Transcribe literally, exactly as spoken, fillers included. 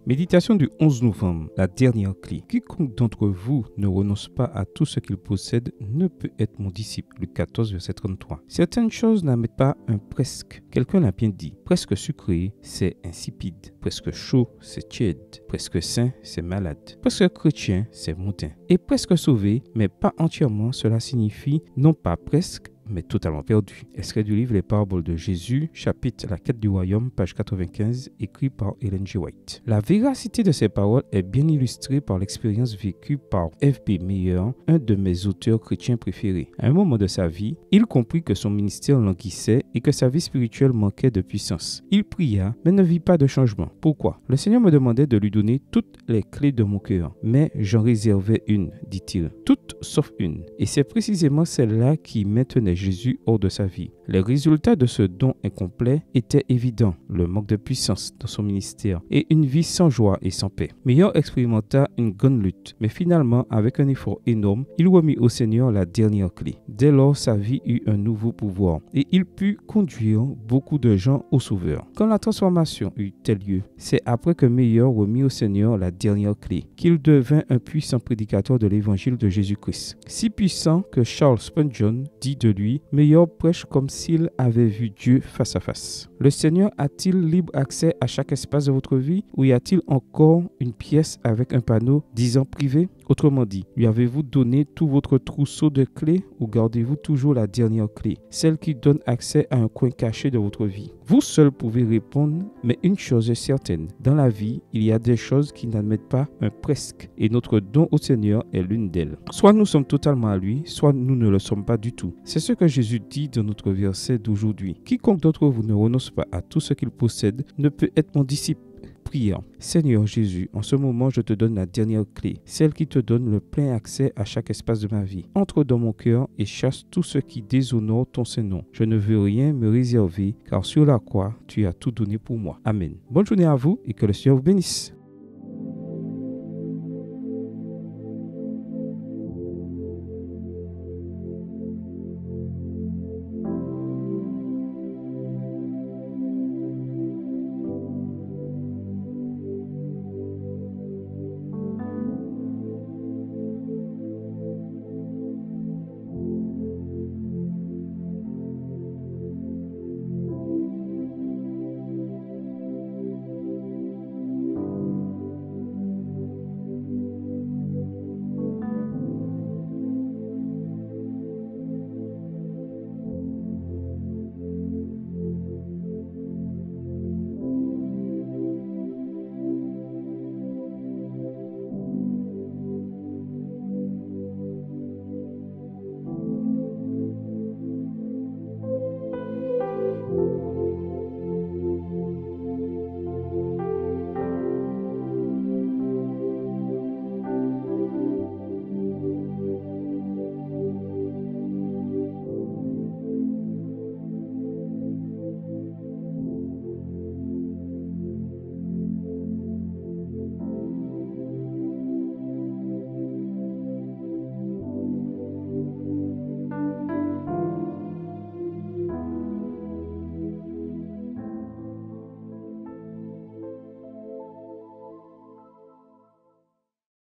Méditation du onze novembre, la dernière clé. Quiconque d'entre vous ne renonce pas à tout ce qu'il possède ne peut être mon disciple. Luc quatorze, verset trente-trois. Certaines choses n'admettent pas un presque. Quelqu'un l'a bien dit. Presque sucré, c'est insipide. Presque chaud, c'est tiède. Presque sain, c'est malade. Presque chrétien, c'est mondain. Et presque sauvé, mais pas entièrement, cela signifie non pas presque, mais totalement perdu. Extrait du livre Les Paraboles de Jésus, chapitre La quête du royaume, page quatre-vingt-quinze, écrit par Ellen G. White. La véracité de ces paroles est bien illustrée par l'expérience vécue par F B Meyer, un de mes auteurs chrétiens préférés. À un moment de sa vie, il comprit que son ministère languissait et que sa vie spirituelle manquait de puissance. Il pria, mais ne vit pas de changement. Pourquoi? Le Seigneur me demandait de lui donner toutes les clés de mon cœur, mais j'en réservais une, dit-il. Toutes sauf une. Et c'est précisément celle-là qui maintenait Jésus hors de sa vie. Les résultats de ce don incomplet étaient évidents, le manque de puissance dans son ministère et une vie sans joie et sans paix. Meilleur expérimenta une grande lutte, mais finalement, avec un effort énorme, il remit au Seigneur la dernière clé. Dès lors, sa vie eut un nouveau pouvoir et il put conduire beaucoup de gens au Sauveur. Quand la transformation eut-elle lieu, c'est après que Meilleur remit au Seigneur la dernière clé, qu'il devint un puissant prédicateur de l'évangile de Jésus-Christ. Si puissant que Charles Spurgeon dit de lui: Meilleur prêche comme s'il avait vu Dieu face à face. Le Seigneur a-t-il libre accès à chaque espace de votre vie ou y a-t-il encore une pièce avec un panneau disant privé? Autrement dit, lui avez-vous donné tout votre trousseau de clés ou gardez-vous toujours la dernière clé, celle qui donne accès à un coin caché de votre vie? Vous seul pouvez répondre, mais une chose est certaine, dans la vie, il y a des choses qui n'admettent pas un presque et notre don au Seigneur est l'une d'elles. Soit nous sommes totalement à lui, soit nous ne le sommes pas du tout. C'est ce que Jésus dit dans notre verset d'aujourd'hui. Quiconque d'entre vous ne renonce pas à tout ce qu'il possède ne peut être mon disciple. Prions. Seigneur Jésus, en ce moment, je te donne la dernière clé, celle qui te donne le plein accès à chaque espace de ma vie. Entre dans mon cœur et chasse tout ce qui déshonore ton Saint-Nom. Je ne veux rien me réserver, car sur la croix, tu as tout donné pour moi. Amen. Bonne journée à vous et que le Seigneur vous bénisse.